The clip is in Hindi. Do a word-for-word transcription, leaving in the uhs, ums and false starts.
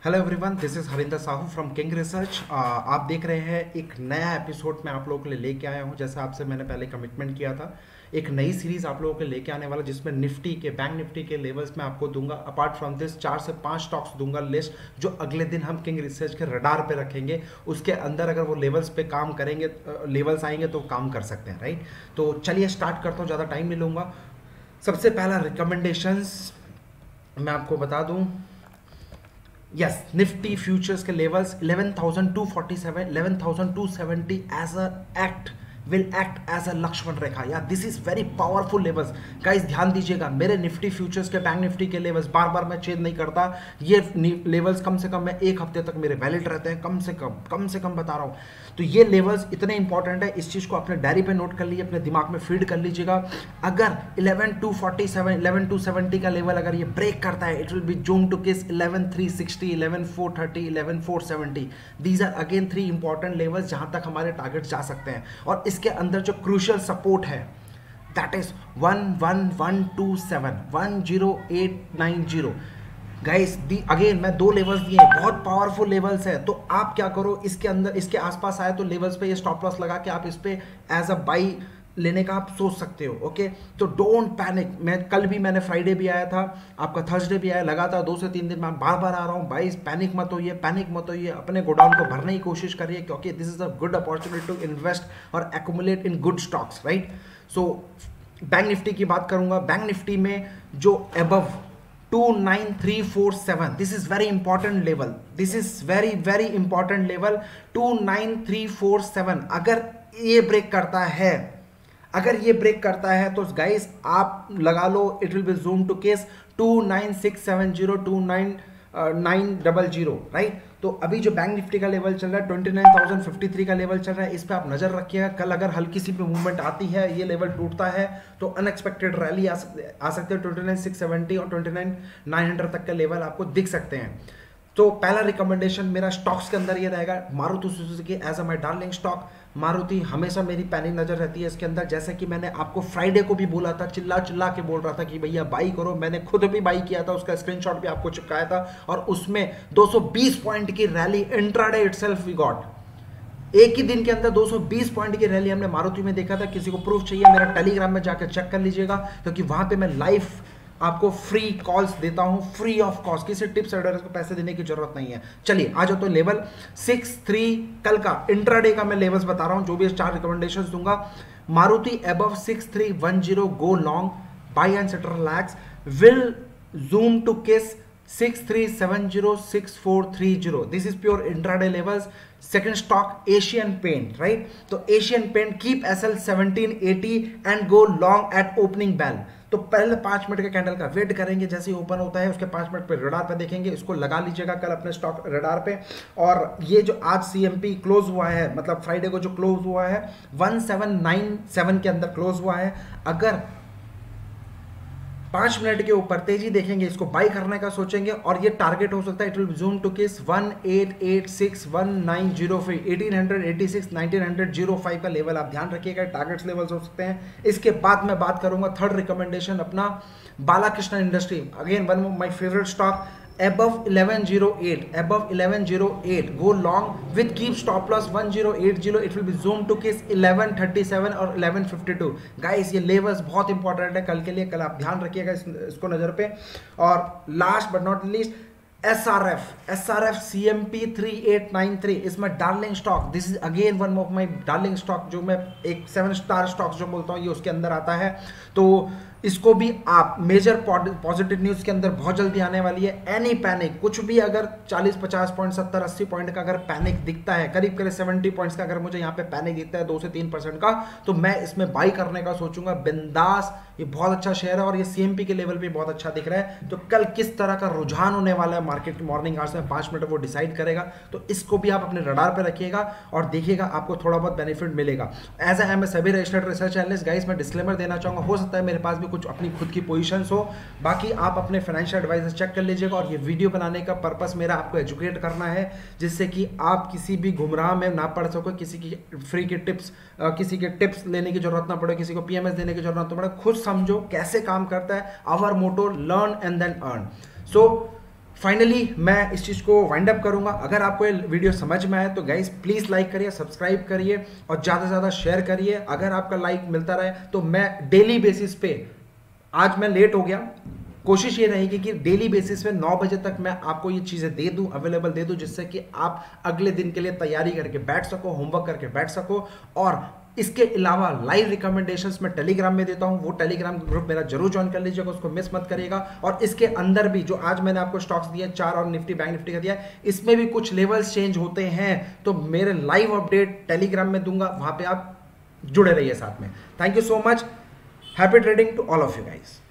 Hello everyone, this is Harinder Sahu from King research. आप देख रहे हैं एक नया एपिसोड मैं आप लोगों के लिए लेके आया हूं। जैसे आपसे मैंने पहले कमिटमेंट किया था, एक नई सीरीज़ आप लोगों के लेके आने वाला, जिसमें निफ्टी के, बैंक निफ्टी के लेवल्स मैं आपको दूंगा। अपार्ट फ्रॉम दिस चार से पांच स्टॉक्स दूंगा लिस्ट, जो अगले दिन हम किंग रिसर्च के रडार पे रखेंगे। उसके अंदर अगर वो लेवल्स पे काम करेंगे, लेवल्स आएंगे तो काम कर सकते हैं, राइट। तो चलिए स्टार्ट करता हूँ, ज़्यादा टाइम नहीं लूँगा। सबसे पहला रिकमेंडेशंस मैं आपको बता दूं। यस, निफ्टी फ्यूचर्स के levels eleven thousand two forty seven, eleven thousand two seventy as a act will act as a Lakshman rekha. या this is very powerful levels guys. ध्यान दीजिएगा, मेरे निफ्टी फ्यूचर्स के, बैंक निफ्टी के लेवल्स बार बार मैं चेंज नहीं करता। ये लेवल्स कम से कम मैं एक हफ्ते तक मेरे वैलिड रहते हैं, कम से कम कम से कम बता रहा हूँ। तो ये लेवल्स इतने इंपॉर्टेंट है, इस चीज़ को अपने डायरी पे नोट कर लीजिए, अपने दिमाग में फीड कर लीजिएगा। अगर eleven two forty seven, eleven two seventy का लेवल अगर ये ब्रेक करता है, it will be zoom to kiss eleven three sixty, eleven four thirty, eleven four seventy. These are again three important levels जहां तक हमारे टारगेट जा सकते हैं। और इसके अंदर जो क्रूशियल सपोर्ट है, that is one one one two seven, one zero eight nine zero. Guys the again मैं दो लेवल्स दिए, बहुत पावरफुल लेवल्स है। तो आप क्या करो, इसके अंदर इसके आसपास आए तो लेवल्स पे ये स्टॉप लॉस लगा के आप इस पे एज अ बाई लेने का आप सोच सकते हो। ओके, तो डोंट पैनिक। मैं कल भी, मैंने फ्राइडे भी आया था, आपका थर्सडे भी आया, लगातार दो से तीन दिन मैं बार बार आ रहा हूँ। भाई पैनिक मत होइए, पैनिक मत होइए, अपने गोडाउन को भरने की कोशिश करिए, क्योंकि this is a good opportunity to invest और accumulate in good stocks, right. So bank Nifty की बात करूंगा। बैंक निफ्टी में जो above two nine three four seven, this is very important level, this is very very important level two nine three four seven. अगर ये ब्रेक करता है, अगर ये ब्रेक करता है तो गाइस आप लगा लो, it will be zoom to kiss two nine six seven zero, two nine nine double zero, right. तो अभी जो बैंक निफ्टी का लेवल चल रहा है twenty nine thousand fifty three का लेवल चल रहा है, इस पे आप नजर रखिएगा। कल अगर हल्की सी भी मूवमेंट आती है, ये लेवल टूटता है, तो अनएक्सपेक्टेड रैली आ सकते आ सकते हैं। ट्वेंटी नाइन सिक्स सेवेंटी और ट्वेंटी नाइन नाइन हंड्रेड तक के लेवल आपको दिख सकते हैं। तो पहला रिकमेंडेशन मेरा स्टॉक्स के अंदर ये रहेगा, Maruti Suzuki as a my darling stock. Maruti हमेशा मेरी पैनिक नजर रहती है इसके अंदर। जैसे कि मैंने आपको फ्राइडे को भी बोला था, चिल्ला चिल्ला के बोल रहा था कि भैया बाई करो। मैंने खुद भी बाई किया था, उसका स्क्रीनशॉट भी आपको चिपकाया था, और उसमें दो सौ बीस पॉइंट की rally intraday itself we got. एक ही दिन के अंदर दो सौ बीस पॉइंट की रैली हमने मारुति में देखा था। किसी को प्रूफ चाहिए, मेरा टेलीग्राम में जाकर चेक कर लीजिएगा, क्योंकि वहां पे मैं लाइव आपको फ्री कॉल्स देता हूं, फ्री ऑफ कॉस्ट। किसी टिप्स एडवाइस को पैसे देने की जरूरत नहीं है। चलिए आ जाओ, तो लेवल सिक्स थ्री कल का इंट्राडे का मैं लेवल्स बता रहा हूं, जो भी चार रिकमेंडेशंस दूंगा। Maruti above six three one zero, go long, buy and set relax, will zoom to kiss six three seven zero, six four three zero. This is pure intraday levels. Second stock Asian paint, right. तो Asian paint keep SL seventeen eighty and go long at opening bell. तो पहले पांच मिनट के कैंडल का वेट करेंगे, जैसे ही ओपन होता है उसके पांच मिनट पे रडार पे देखेंगे, इसको लगा लीजिएगा कल अपने स्टॉक रडार पे। और ये जो आज सीएमपी क्लोज हुआ है, मतलब फ्राइडे को जो क्लोज हुआ है वन सेवन नाइन सेवन के अंदर क्लोज हुआ है। अगर पांच मिनट के ऊपर तेजी देखेंगे, इसको बाई करने का सोचेंगे, और ये टारगेट हो सकता है, it will zoom to kiss one eight eight six one nine zero five, eighteen eighty six, nineteen zero five का लेवल आप ध्यान रखिएगा, टारगेट्स लेवल्स हो सकते हैं। इसके बाद मैं बात करूंगा थर्ड रिकमेंडेशन अपना Balakrishna industry, again one of my favourite stock, above eleven oh eight, above eleven oh eight, go long with keep stop loss one oh eight zero, it will be zoom to kiss eleven thirty-seven और eleven fifty-two। गाइस ये लेवल्स बहुत इंपॉर्टेंट है कल के लिए, कल आप ध्यान रखिएगा इस, इसको नजर पे। और last but not least S R F, S R F C M P three eight nine three is my darling stock. This is again one of my darling stock, जो मैं एक सेवन स्टार स्टॉक्स जो बोलता हूँ, ये उसके अंदर आता है। तो इसको भी आप, मेजर पॉजिटिव न्यूज के अंदर बहुत जल्दी आने वाली है। एनी पैनिक, कुछ भी अगर चालीस पचास पॉइंट, सत्तर अस्सी पॉइंट का अगर पैनिक दिखता है, करीब करीब सत्तर पॉइंट्स का अगर मुझे यहाँ पे पैनिक दिखता है दो से तीन परसेंट का, तो मैं इसमें बाई करने का सोचूंगा बिंदास। ये बहुत अच्छा शेयर है और ये सीएमपी के लेवल पे बहुत अच्छा दिख रहा है। तो कल किस तरह का रुझान होने वाला है मार्केट मॉर्निंग आवर्स में, पांच मिनट वो डिसाइड करेगा। तो इसको भी आप अपने रडार पे रखिएगा और देखिएगा, आपको थोड़ा बहुत बेनिफिट मिलेगा। एज आई एम ए सभी रजिस्टर्ड रिसर्च एनालिस्ट, गाइस मैं डिस्क्लेमर देना चाहूंगा, हो सकता है मेरे पास भी कुछ अपनी खुद की पोजीशंस हो, बाकी आप अपने फाइनेंशियल एडवाइजर चेक कर लीजिएगा। और ये वीडियो बनाने का पर्पस मेरा आपको एजुकेट करना है, जिससे कि आप किसी भी गुमराह में ना पड़ सको, किसी की फ्री के टिप्स किसी के टिप्स लेने की जरूरत ना पड़े, किसी को पीएमएस देने की जरूरत ना पड़े, खुद समझो कैसे काम करता है। Our motto learn and then earn. So finally मैं इस चीज़ को वाइंड अप करूंगा। अगर आपको ये वीडियो समझ में आए तो गाइस प्लीज़ लाइक करिए, सब्सक्राइब करिए और ज़्यादा से ज़्यादा शेयर करिए। अगर आपका लाइक मिलता रहे तो मैं डेली बेसिस पे, आज मैं लेट हो गया, कोशिश ये रहेगी कि डेली बेसिस पे नौ बजे तक मैं आपको ये चीज़ें दे दूं, अवेलेबल दे दूं, जिससे कि आप अगले दिन के लिए तैयारी करके बैठ सको, होमवर्क करके बैठ सको। और इसके अलावा लाइव रिकमेंडेशंस मैं टेलीग्राम में देता हूं, वो टेलीग्राम ग्रुप मेरा जरूर ज्वाइन कर लीजिएगा, उसको मिस मत करिएगा। और इसके अंदर भी जो आज मैंने आपको स्टॉक्स दिए चार और निफ्टी बैंक निफ्टी का दिया, इसमें भी कुछ लेवल्स चेंज होते हैं, तो मेरे लाइव अपडेट टेलीग्राम में दूंगा, वहां पे आप जुड़े रहिए साथ में। Thank you so much, happy trading to all of you guys.